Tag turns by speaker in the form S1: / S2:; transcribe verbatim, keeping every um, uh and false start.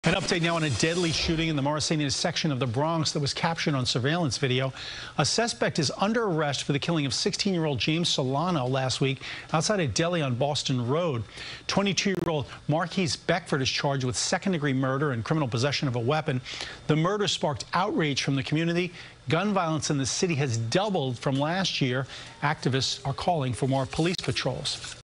S1: An update now on a deadly shooting in the Morrisania section of the Bronx that was captured on surveillance video. A suspect is under arrest for the killing of sixteen-year-old James Solano last week outside a deli on Boston Road. twenty-two-year-old Marquise Beckford is charged with second-degree murder and criminal possession of a weapon. The murder sparked outrage from the community. Gun violence in the city has doubled from last year. Activists are calling for more police patrols.